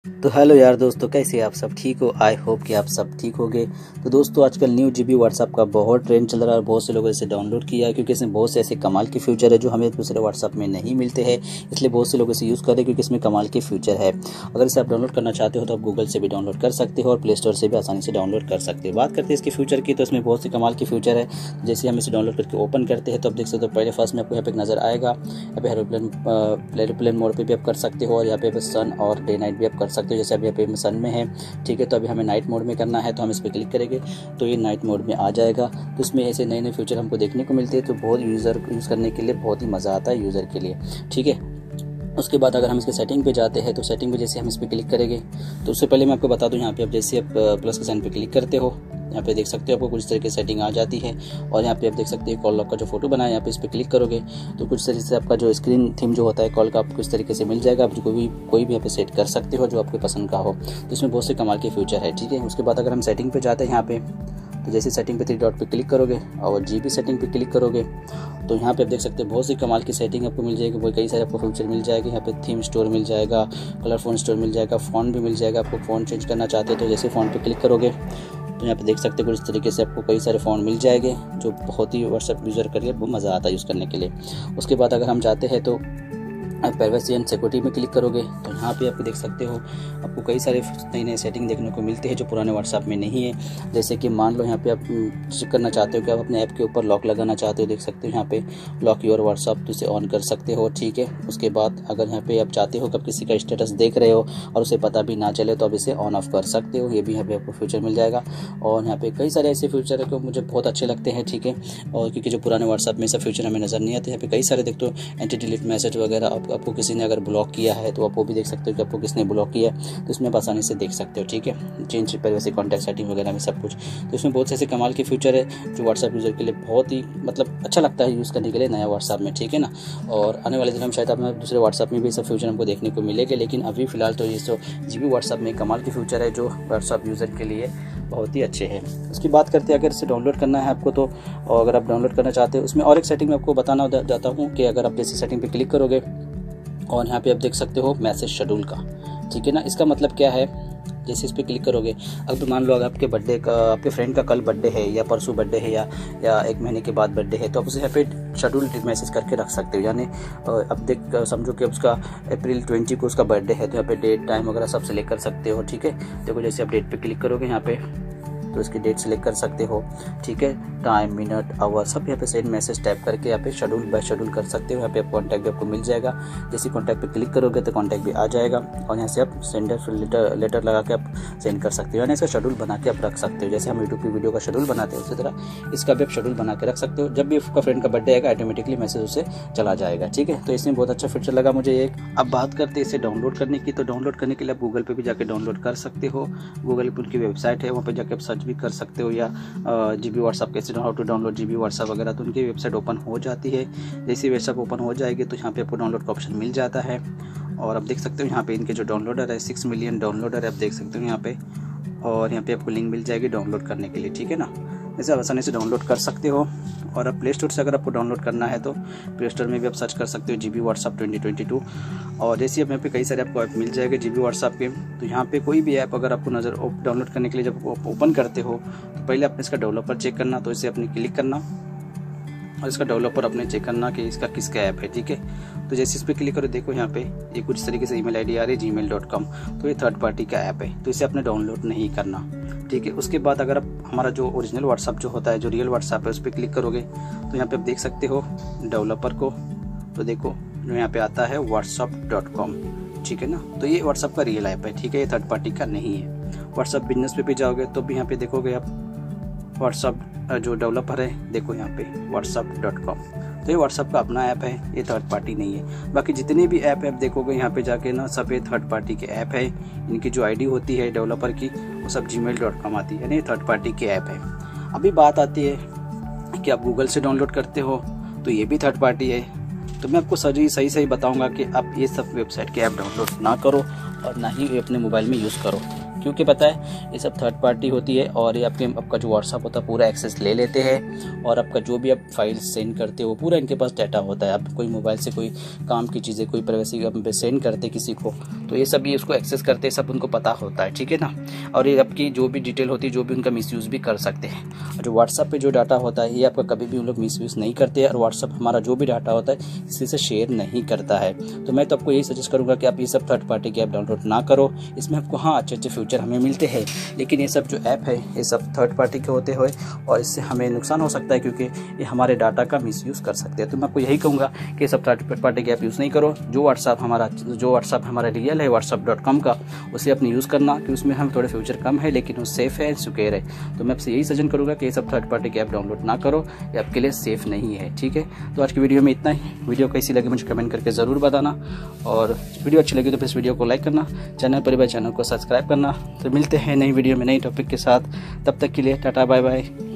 तो हेलो यार दोस्तों, कैसे आप सब ठीक हो। आई होप कि आप सब ठीक होगे। तो दोस्तों, आजकल न्यू जीबी व्हाट्सएप का बहुत ट्रेंड चल रहा है और बहुत से लोगों ने इसे डाउनलोड किया है क्योंकि इसमें बहुत से ऐसे कमाल के फीचर है जो हमें दूसरे व्हाट्सएप में नहीं मिलते हैं। इसलिए बहुत से लोग इसे यूज़ करें क्योंकि इसमें कमाल के फीचर है। अगर इसे आप डाउनलोड करना चाहते हो तो आप गूगल से भी डाउनलोड कर सकते हो और प्ले स्टोर से भी आसानी से डाउनलोड कर सकते हो। बात करते हैं इसके फ्यूचर की, तो इसमें बहुत से कमाल के फीचर है। जैसे हम इसे डाउनलोड करके ओपन करते हैं तो आप देख सकते हो, पहले फर्स्ट में आपको यहाँ पे नजर आएगा। यहाँ पे एरोप्लेन मोड पे भी आप कर सकते हो और यहाँ पे सन और डे नाइट भी आप कर सकते हो। जैसे अभी यहाँ पे सन में है, ठीक है, तो अभी हमें नाइट मोड में करना है तो हम इस पर क्लिक करेंगे तो ये नाइट मोड में आ जाएगा। तो इसमें ऐसे नए नए फीचर हमको देखने को मिलते हैं, तो बहुत यूज़ करने के लिए बहुत ही मज़ा आता है यूज़र के लिए, ठीक है। उसके बाद अगर हम इसके सेटिंग पे जाते हैं तो सेटिंग पे जैसे हम इस पर क्लिक करेंगे तो उससे पहले मैं आपको बता दूं, यहाँ पे आप जैसे आप प्लस के साइन पे क्लिक करते हो, यहाँ पे देख सकते हो आपको कुछ तरह की सेटिंग आ जाती है। और यहाँ पे आप देख सकते हैं कॉल लॉक का जो फोटो बनाया है, यहाँ पे इस पर क्लिक करोगे तो कुछ तरीके से आपका जो स्क्रीन थीम जो होता है कॉल का आपको इस तरीके से मिल जाएगा। आप कोई भी यहाँ पे सेट कर सकते हो जो आपके पसंद का हो। तो इसमें बहुत से कमाल के फीचर है, ठीक है। उसके बाद अगर हम सेटिंग पे जाते हैं यहाँ पे, तो जैसे सेटिंग पे 3 डॉट पे क्लिक करोगे और जीबी सेटिंग पे क्लिक करोगे तो यहाँ पे आप देख सकते हैं बहुत सी कमाल की सेटिंग आपको मिल जाएगी। कई सारे आपको फीचर मिल जाएंगे। यहाँ पे थीम स्टोर मिल जाएगा, कलर फ़ॉन्ट स्टोर मिल जाएगा, फ़ॉन्ट भी मिल जाएगा। आपको फ़ॉन्ट चेंज करना चाहते हो तो जैसे फ़ॉन्ट पे क्लिक करोगे तो यहाँ पे देख सकते हो कुछ तरीके से आपको कई सारे फ़ॉन्ट मिल जाएंगे जो बहुत ही व्हाट्सएप यूज़र करिए बहुत मज़ा आता है यूज़ करने के लिए। उसके बाद अगर हम जाते हैं तो आप प्राइवेसी एंड सिक्योरिटी में क्लिक करोगे तो यहाँ पे आपको देख सकते हो आपको कई सारे नए नए सेटिंग देखने को मिलते हैं जो पुराने व्हाट्सएप में नहीं है। जैसे कि मान लो यहाँ पे आप चेक करना चाहते हो कि आप अपने ऐप के ऊपर लॉक लगाना चाहते हो, देख सकते हो यहाँ पे लॉक योर व्हाट्सएप, तो इसे ऑन कर सकते हो, ठीक है। उसके बाद अगर यहाँ पे आप चाहते हो कि आप किसी का स्टेटस देख रहे हो और उसे पता भी ना चले तो आप इसे ऑन ऑफ कर सकते हो, ये भी यहाँ पे आपको फ्यूचर मिल जाएगा। और यहाँ पे कई सारे ऐसे फ्यूचर है जो मुझे बहुत अच्छे लगते हैं, ठीक है। और क्योंकि जो पुराने व्हाट्सएप में सब फ्यूचर हमें नज़र नहीं आते, यहाँ पे कई सारे देखते हो एंटी डिलीट मैसेज वगैरह आपको किसी ने अगर ब्लॉक किया है तो आप वो भी देख सकते हो कि आपको किसने ब्लॉक किया है, तो इसमें आप आसानी से देख सकते हो, ठीक है। चेंज प्राइवेसी कॉन्टैक्ट सेटिंग वगैरह में सब कुछ, तो इसमें बहुत से ऐसे कमाल के फीचर है जो व्हाट्सएप यूज़र के लिए बहुत ही अच्छा लगता है यूज़ करने के लिए नया व्हाट्सएप में, ठीक है ना। और आने वाले दिन हम शायद अपने दूसरे व्हाट्सएप में भी सब फ्यूचर हमको देखने को मिलेंगे, लेकिन अभी फिलहाल तो ये जो जीबी व्हाट्सएप में कमाल के फीचर है जो व्हाट्सएप यूज़र के लिए बहुत ही अच्छे हैं। उसकी बात करते हैं अगर इसे डाउनलोड करना है आपको तो, और अगर आप डाउनलोड करना चाहते हो उसमें और एक सेटिंग में आपको बताना चाहता हूँ कि अगर आप जैसे सेटिंग पे क्लिक करोगे और यहाँ पे आप देख सकते हो मैसेज शेड्यूल का, ठीक है ना। इसका मतलब क्या है, जैसे इस पर क्लिक करोगे, अब मान लो अगर आपके फ्रेंड का कल बर्थडे है या परसों बर्थडे है या 1 महीने के बाद बर्थडे है तो आप उसे यहाँ पे शेड्यूल मैसेज करके रख सकते हो। यानी अब समझो कि उसका अप्रैल 20 को उसका बर्थडे है तो यहाँ पे डेट टाइम वगैरह सब सेलेक्ट कर सकते हो, ठीक है। देखो जैसे आप डेट पे क्लिक करोगे यहाँ पे तो इसकी डेट सेलेक्ट कर सकते हो, ठीक है। टाइम, मिनट, आवर सब यहाँ पे सेंड मैसेज टाइप करके यहाँ पे शेड्यूल बाय शेड्यूल कर सकते हो। यहाँ पे आप कॉन्टैक्ट भी आपको मिल जाएगा। जैसे कॉन्टैक्ट पे क्लिक करोगे तो कॉन्टैक्ट भी आ जाएगा और यहाँ से आप सेंडर फिर लेटर लगा के आप सेंड कर सकते हो। यानी इसका शेड्यूल बना के आप रख सकते हो। जैसे हम यूट्यूब की वीडियो का शेड्यूल बनाते हैं उसी तरह इसका भी आप शेड्यूल बना के रख सकते हो। जब भी आपका फ्रेंड का बर्थडे आएगा ऑटोमेटिकली मैसेज उसे चला जाएगा, ठीक है। तो इसमें बहुत अच्छा फीचर लगा मुझे एक। अब बात करते हैं इसे डाउनलोड करने की, तो डाउनलोड करने के लिए आप गूगल पे भी जाके डाउनलोड कर सकते हो। गूगल पे उनकी वेबसाइट है, वहाँ पे जाके आप सर्च भी कर सकते हो या जीबी व्हाट्सएप कैसे how to download GB WhatsApp वगैरह, तो उनकी वेबसाइट ओपन हो जाती है। जैसे वेबसाइट ओपन हो जाएगी तो यहाँ पे आपको डाउनलोड का ऑप्शन मिल जाता है और आप देख सकते हो यहाँ पे इनके जो डाउनलोडर है 6 मिलियन डाउनलोडर है, आप देख सकते हो यहाँ पे। और यहाँ पे आपको लिंक मिल जाएगी डाउनलोड करने के लिए, ठीक है ना। जैसे आप आसानी से डाउनलोड कर सकते हो। और अब प्ले स्टोर से अगर आपको डाउनलोड करना है तो प्ले स्टोर में भी आप सर्च कर सकते हो जीबी व्हाट्सएप 2022। और जैसे अब यहाँ पे कई सारे आपको ऐप मिल जाएंगे जीबी व्हाट्सएप के, तो यहाँ पे कोई भी ऐप अगर आपको नज़र डाउनलोड करने के लिए जब ओपन करते हो तो पहले आपने इसका डेवलपर चेक करना, तो इसे अपने क्लिक करना और इसका डेवलपर अपने चेक करना कि इसका किसका ऐप है, ठीक है। तो जैसे इस पर क्लिक करो, देखो यहाँ पे ये कुछ तरीके से ईमेल आईडी आ रही है gmail.com, तो ये थर्ड पार्टी का ऐप है तो इसे आपने डाउनलोड नहीं करना, ठीक है। उसके बाद अगर आप हमारा जो ओरिजिनल व्हाट्सएप जो होता है जो रियल व्हाट्सएप है उस पर क्लिक करोगे तो यहाँ पे आप देख सकते हो डेवलपर को, तो देखो जो यहाँ पे आता है whatsapp.com, ठीक है ना। तो ये व्हाट्सएप का रियल ऐप है, ठीक है, ये थर्ड पार्टी का नहीं है। व्हाट्सएप बिजनेस पे भी जाओगे तो भी यहाँ पे देखोगे आप व्हाट्सएप जो डेवलपर है, देखो यहाँ पे whatsapp.com, तो ये व्हाट्सएप का अपना ऐप है, ये थर्ड पार्टी नहीं है। बाकी जितने भी ऐप देखोगे यहाँ पे जाके ना सब ये थर्ड पार्टी के ऐप है। इनकी जो आईडी होती है डेवलपर की वो सब gmail.com आती है, यानी थर्ड पार्टी के ऐप है। अभी बात आती है कि आप गूगल से डाउनलोड करते हो तो ये भी थर्ड पार्टी है। तो मैं आपको सही बताऊँगा कि आप ये सब वेबसाइट के ऐप डाउनलोड ना करो और ना ही अपने मोबाइल में यूज़ करो, क्योंकि पता है ये सब थर्ड पार्टी होती है और ये आपका जो व्हाट्सअप होता है पूरा एक्सेस ले लेते हैं और आपका जो भी आप फाइल सेंड करते हो वो पूरा इनके पास डाटा होता है। आप कोई मोबाइल से कोई काम की चीज़ें, कोई प्राइवेसी आप सेंड करते किसी को, तो ये सब ये उसको एक्सेस करते हैं, सब उनको पता होता है, ठीक है ना। और ये आपकी जो भी डिटेल होती है, जो भी उनका मिसयूज़ भी कर सकते हैं। और जो व्हाट्सअप पे जो डाटा होता है ये आपका कभी भी उन लोग मिसयूज़ नहीं करते और व्हाट्सअप हमारा जो भी डाटा होता है किसी से शेयर नहीं करता है। तो मैं तो आपको यही सजेस्ट करूँगा कि आप ये सब थर्ड पार्टी की ऐप डाउनलोड ना करो। इसमें आपको हाँ अच्छे फीचर हमें मिलते हैं, लेकिन ये सब जो ऐप है ये सब थर्ड पार्टी के होते हुए और इससे हमें नुकसान हो सकता है क्योंकि ये हमारे डाटा का मिसयूज़ कर सकते हैं। तो मैं आपको यही कहूँगा कि सब थर्ड पार्टी की ऐप यूज़ नहीं करो। जो व्हाट्सअप हमारा रियल है WhatsApp.com का, उसे अपने यूज़ करना कि उसमें हम थोड़े फ्यूचर कम है लेकिन वो सेफ़ है, सिक्योर है। तो मैं आपसे यही सजेशन करूँगा कि ये सब थर्ड पार्टी की ऐप डाउनलोड ना करो, ये आपके लिए सेफ़ नहीं है, ठीक है। तो आज की वीडियो में इतना ही। वीडियो कैसी लगी मुझे कमेंट करके ज़रूर बताना और वीडियो अच्छी लगी तो प्लीज़ वीडियो को लाइक करना, चैनल को सब्सक्राइब करना। तो मिलते हैं नई वीडियो में नई टॉपिक के साथ, तब तक के लिए टाटा बाय बाय।